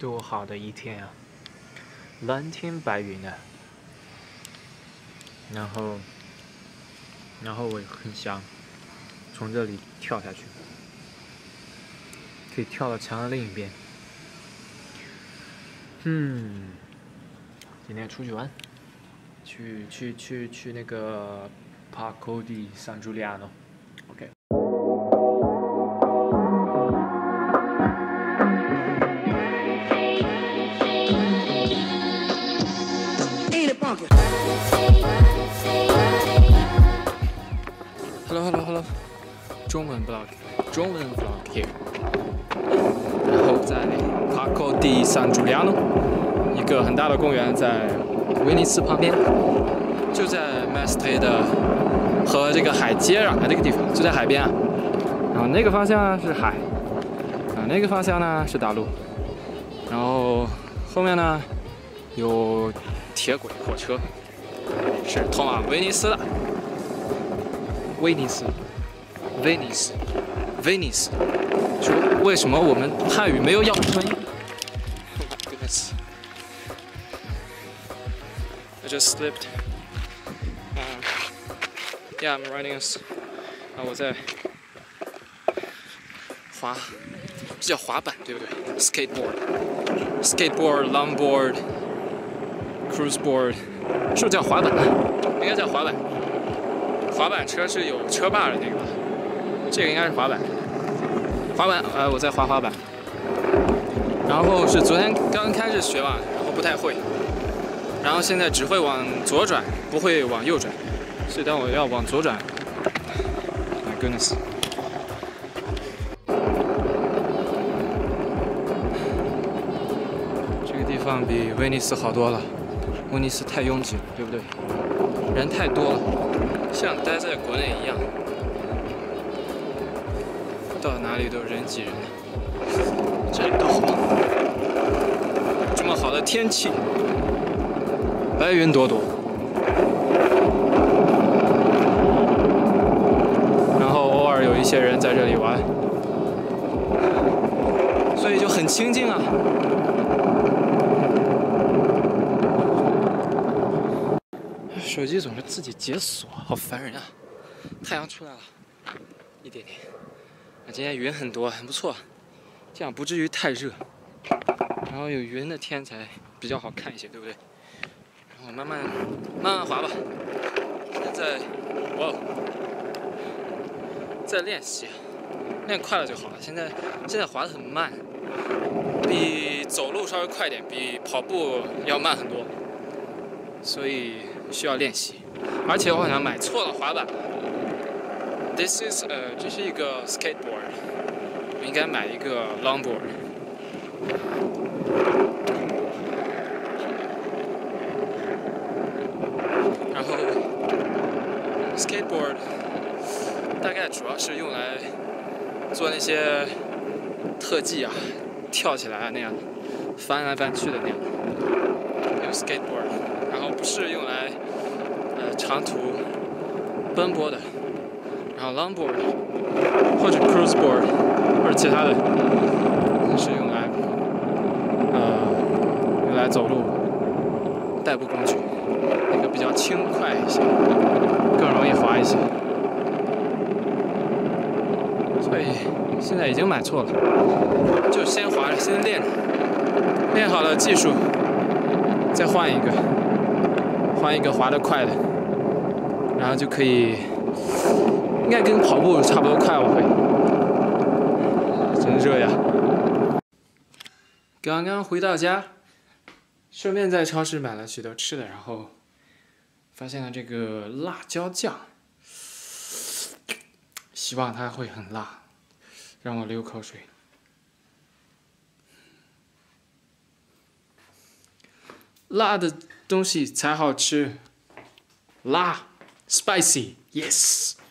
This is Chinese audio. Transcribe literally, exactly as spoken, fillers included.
多好的一天啊！蓝天白云啊，然后，然后我也很想从这里跳下去，可以跳到墙的另一边。嗯，今天出去玩，去去去去那个 Parco di San Giuliano。OK。Hello Hello Hello， 中文 vlog， 中文 vlog here。然后在 Parco di San Giuliano， 一个很大的公园，在威尼斯旁边，就在 Mestre 的和这个海接壤的这个地方，就在海边啊。然后那个方向是海，啊，那个方向呢是大陆，然后后面呢有铁轨火车，是通往威尼斯的。威尼斯，威尼斯，威尼斯。说为什么我们汉语没有要专业 ？Oh my goodness! I just slipped. Uh, yeah, I'm riding a. 啊，我在滑，这叫滑板对不对 ？Skateboard, skateboard, longboard, cruise board， 是不是叫滑板？应该叫滑板。滑板车是有车把的那个吧？这个应该是滑板。滑板，呃，我在滑滑板。然后是昨天刚开始学嘛，然后不太会，然后现在只会往左转，不会往右转。所以当我要往左转 ，My goodness！ 这个地方比威尼斯好多了。威尼斯太拥挤了，对不对？人太多了。像待在国内一样，到哪里都人挤人。这里多好，这么好的天气，白云朵朵，然后偶尔有一些人在这里玩，所以就很清静啊。手机总是自己解锁，好烦人啊！太阳出来了，一点点。啊，今天云很多，很不错，这样不至于太热。然后有云的天才比较好看一些，对不对？然后慢慢慢慢滑吧。现在，哇，在练习，练快了就好了。现在现在滑得很慢，比走路稍微快点，比跑步要慢很多，所以需要练习。而且我好像买错了滑板。This is 呃，这是一个 skateboard， 我应该买一个 longboard。然后 skateboard 大概主要是用来做那些特技啊，跳起来啊那样，翻来翻去的那样。用 skateboard， 然后不是用来呃长途奔波的。然后 longboard 或者 cruise board 或者其他的，是用来呃用来走路代步工具，那个比较轻快一些，更容易滑一些。所以现在已经买错了，就先滑着，先练，练好了技术，再换一个，换一个滑得快的，然后就可以。应该跟跑步差不多快，我会。真热呀！刚刚回到家，顺便在超市买了许多吃的，然后发现了这个辣椒酱，希望它会很辣，让我流口水。辣的东西才好吃，辣 ，spicy，yes。